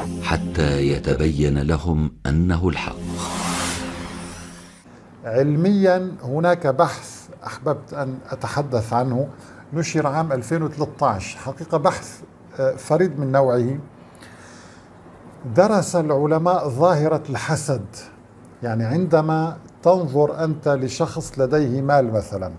حتى يتبين لهم أنه الحق. علميا هناك بحث أحببت أن أتحدث عنه، نشر عام 2013، حقيقة بحث فريد من نوعه. درس العلماء ظاهرة الحسد، يعني عندما تنظر أنت لشخص لديه مال مثلا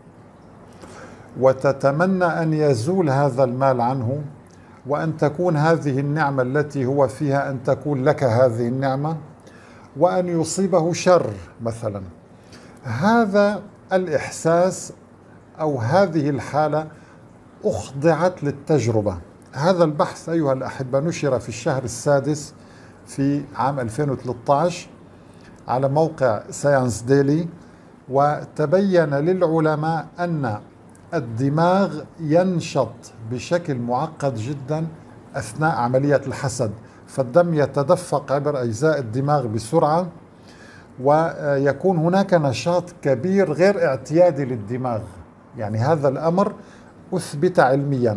وتتمنى أن يزول هذا المال عنه، وأن تكون هذه النعمة التي هو فيها أن تكون لك هذه النعمة، وأن يصيبه شر مثلا، هذا الإحساس أو هذه الحالة أخضعت للتجربة. هذا البحث أيها الأحبة نشر في الشهر السادس في عام 2013 على موقع ساينس ديلي، وتبين للعلماء أن الدماغ ينشط بشكل معقد جدا أثناء عملية الحسد، فالدم يتدفق عبر أجزاء الدماغ بسرعة، ويكون هناك نشاط كبير غير اعتيادي للدماغ. يعني هذا الأمر أثبت علميا.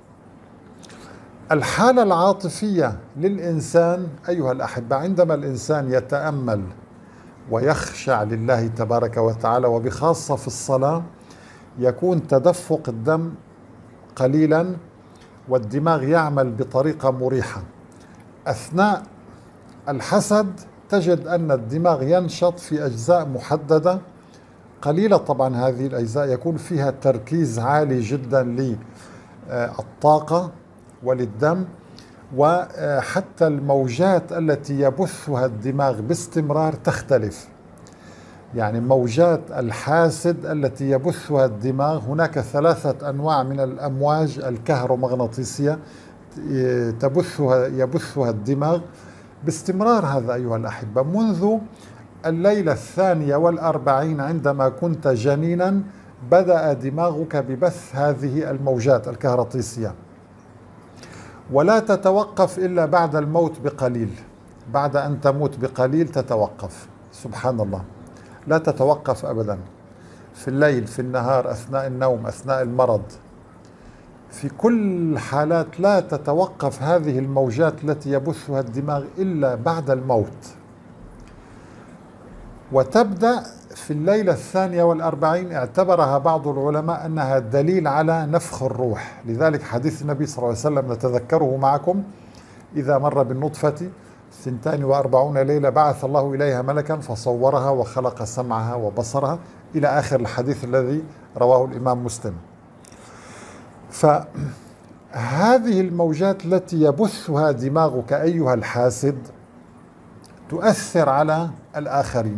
الحالة العاطفية للإنسان أيها الأحبة، عندما الإنسان يتأمل ويخشع لله تبارك وتعالى، وبخاصة في الصلاة، يكون تدفق الدم قليلا والدماغ يعمل بطريقة مريحة. أثناء الحسد تجد أن الدماغ ينشط في أجزاء محددة قليلة، طبعا هذه الأجزاء يكون فيها تركيز عالي جدا للطاقة وللدم، وحتى الموجات التي يبثها الدماغ باستمرار تختلف. يعني موجات الحاسد التي يبثها الدماغ، هناك 3 أنواع من الأمواج الكهرومغناطيسية يبثها الدماغ باستمرار. هذا أيها الأحبة منذ الليلة 42 عندما كنت جنينا بدأ دماغك ببث هذه الموجات الكهرومغناطيسية، ولا تتوقف إلا بعد الموت بقليل. بعد أن تموت بقليل تتوقف، سبحان الله، لا تتوقف أبدا، في الليل، في النهار، أثناء النوم، أثناء المرض، في كل الحالات لا تتوقف هذه الموجات التي يبثها الدماغ إلا بعد الموت. وتبدأ في الليلة 42، اعتبرها بعض العلماء أنها دليل على نفخ الروح. لذلك حديث النبي صلى الله عليه وسلم نتذكره معكم: إذا مر بالنطفة 42 ليلة بعث الله إليها ملكا فصورها وخلق سمعها وبصرها، إلى آخر الحديث الذي رواه الإمام مسلم. فهذه الموجات التي يبثها دماغك أيها الحاسد تؤثر على الآخرين،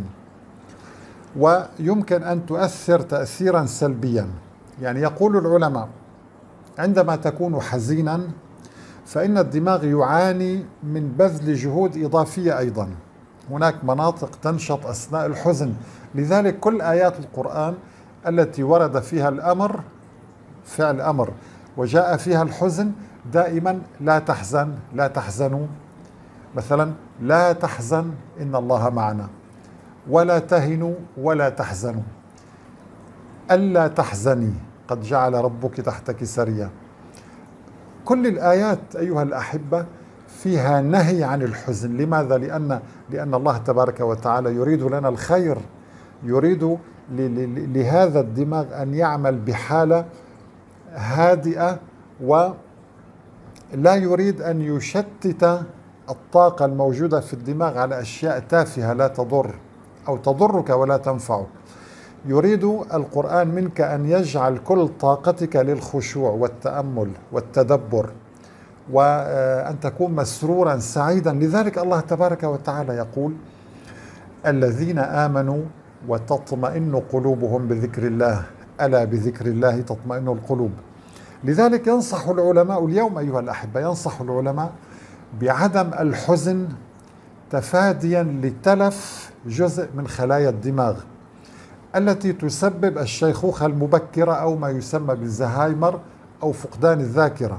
ويمكن أن تؤثر تأثيرا سلبيا. يعني يقول العلماء عندما تكون حزينا فإن الدماغ يعاني من بذل جهود إضافية أيضا، هناك مناطق تنشط أثناء الحزن. لذلك كل آيات القرآن التي ورد فيها الأمر، فعل أمر، وجاء فيها الحزن، دائما لا تحزن، لا تحزنوا، مثلا لا تحزن إن الله معنا، ولا تهنوا ولا تحزنوا، ألا تحزني قد جعل ربك تحتك سريا. كل الآيات أيها الأحبة فيها نهي عن الحزن. لماذا؟ لأن الله تبارك وتعالى يريد لنا الخير، يريد لهذا الدماغ أن يعمل بحالة هادئة، ولا يريد أن يشتت الطاقة الموجودة في الدماغ على أشياء تافهة لا تضر أو تضرك ولا تنفعك. يريد القرآن منك أن يجعل كل طاقتك للخشوع والتأمل والتدبر، وأن تكون مسرورا سعيدا. لذلك الله تبارك وتعالى يقول: الذين آمنوا وتطمئن قلوبهم بذكر الله، ألا بذكر الله تطمئن القلوب. لذلك ينصح العلماء اليوم أيها الأحبة، ينصح العلماء بعدم الحزن تفاديا لتلف جزء من خلايا الدماغ التي تسبب الشيخوخة المبكرة أو ما يسمى بالزهايمر أو فقدان الذاكرة.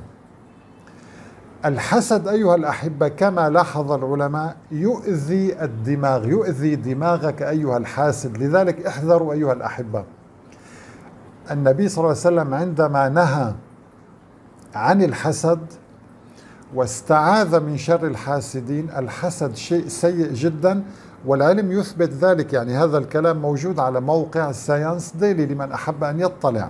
الحسد أيها الأحبة كما لاحظ العلماء يؤذي الدماغ، يؤذي دماغك أيها الحاسد. لذلك احذروا أيها الأحبة. النبي صلى الله عليه وسلم عندما نهى عن الحسد واستعاذ من شر الحاسدين. الحسد شيء سيء جدا، والعلم يثبت ذلك. يعني هذا الكلام موجود على موقع ساينس ديلي لمن أحب أن يطلع.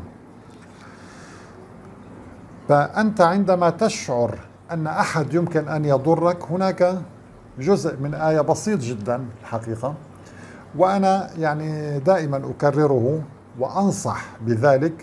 فأنت عندما تشعر أن أحد يمكن أن يضرك، هناك جزء من آية بسيط جدا الحقيقة، وأنا يعني دائما أكرره وأنصح بذلك.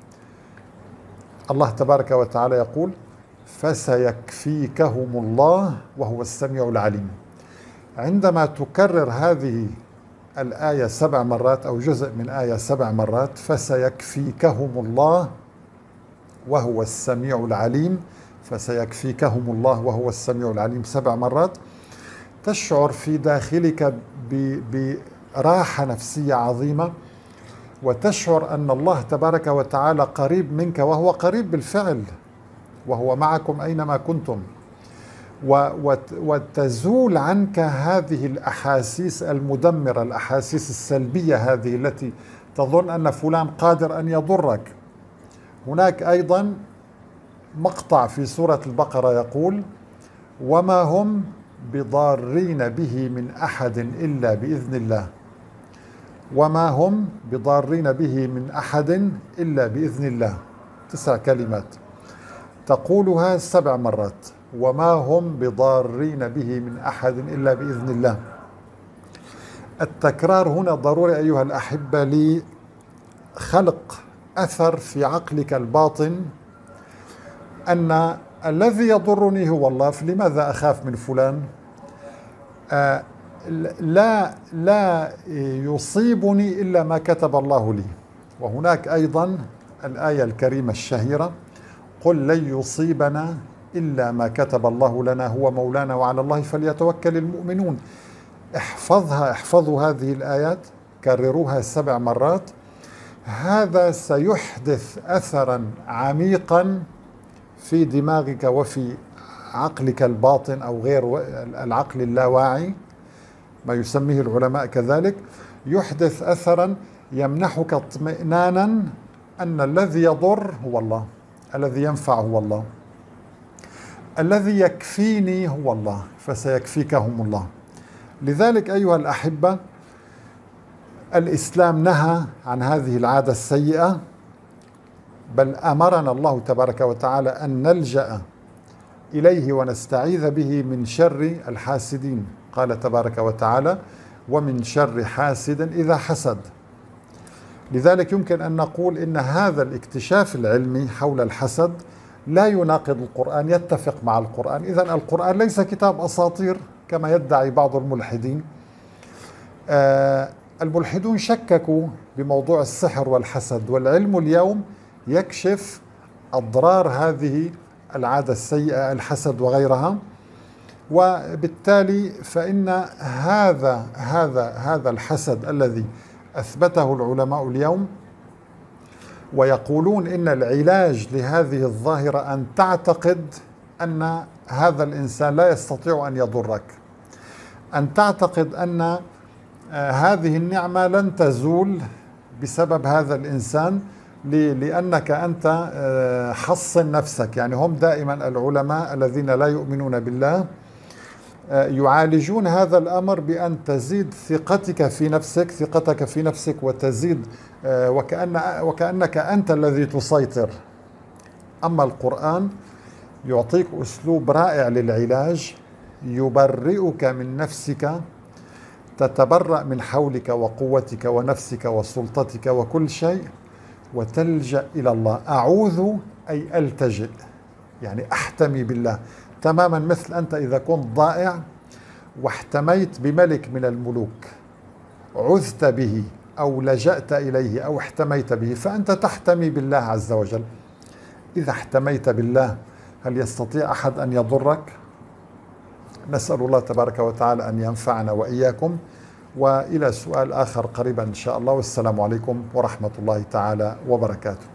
الله تبارك وتعالى يقول: فسيكفيكهم الله وهو السميع العليم. عندما تكرر هذه الآية 7 مرات أو جزء من آية 7 مرات، فسيكفيكهم الله وهو السميع العليم، فسيكفيكهم الله وهو السميع العليم 7 مرات، تشعر في داخلك براحة نفسية عظيمة، وتشعر أن الله تبارك وتعالى قريب منك، وهو قريب بالفعل، وهو معكم أينما كنتم. وتزول عنك هذه الأحاسيس المدمرة، الأحاسيس السلبية هذه التي تظن أن فلان قادر أن يضرك. هناك أيضا مقطع في سورة البقرة يقول: وما هم بضارين به من أحد إلا بإذن الله. وما هم بضارين به من أحد إلا بإذن الله. 9 كلمات تقولها 7 مرات: وما هم بضارين به من أحد إلا بإذن الله. التكرار هنا ضروري أيها الأحبة لخلق أثر في عقلك الباطن أن الذي يضرني هو الله، فلماذا أخاف من فلان؟ لا يصيبني إلا ما كتب الله لي. وهناك أيضا الآية الكريمة الشهيرة: قل لن يصيبنا إلا ما كتب الله لنا هو مولانا وعلى الله فليتوكل المؤمنون. احفظوا هذه الآيات، كرروها 7 مرات. هذا سيحدث أثرا عميقا في دماغك وفي عقلك الباطن أو غير العقل اللاواعي، ما يسميه العلماء كذلك. يحدث أثرا يمنحك اطمئنانا أن الذي يضر هو الله، الذي ينفع هو الله، الذي يكفيني هو الله، فسيكفيكهم الله. لذلك أيها الأحبة، الإسلام نهى عن هذه العادة السيئة، بل أمرنا الله تبارك وتعالى أن نلجأ إليه ونستعيذ به من شر الحاسدين. قال تبارك وتعالى: ومن شر حاسد إذا حسد. لذلك يمكن أن نقول إن هذا الاكتشاف العلمي حول الحسد لا يناقض القرآن، يتفق مع القرآن. إذن القرآن ليس كتاب أساطير كما يدعي بعض الملحدين. الملحدون شككوا بموضوع السحر والحسد، والعلم اليوم يكشف أضرار هذه العادة السيئة، الحسد وغيرها. وبالتالي فإن هذا الحسد الذي أثبته العلماء اليوم، ويقولون إن العلاج لهذه الظاهرة أن تعتقد أن هذا الإنسان لا يستطيع أن يضرك، أن تعتقد أن هذه النعمة لن تزول بسبب هذا الإنسان، لأنك أنت حصن نفسك. يعني هم دائما العلماء الذين لا يؤمنون بالله يعالجون هذا الأمر بأن تزيد ثقتك في نفسك وتزيد وكأنك أنت الذي تسيطر. أما القرآن يعطيك أسلوب رائع للعلاج، يبرئك من نفسك، تتبرأ من حولك وقوتك ونفسك وسلطتك وكل شيء، وتلجأ إلى الله. أعوذ أي ألتجئ، يعني أحتمي بالله، تماما مثل أنت إذا كنت ضائع واحتميت بملك من الملوك، عذت به أو لجأت إليه أو احتميت به، فأنت تحتمي بالله عز وجل. إذا احتميت بالله هل يستطيع أحد أن يضرك؟ نسأل الله تبارك وتعالى أن ينفعنا وإياكم، وإلى سؤال آخر قريبا إن شاء الله، والسلام عليكم ورحمة الله تعالى وبركاته.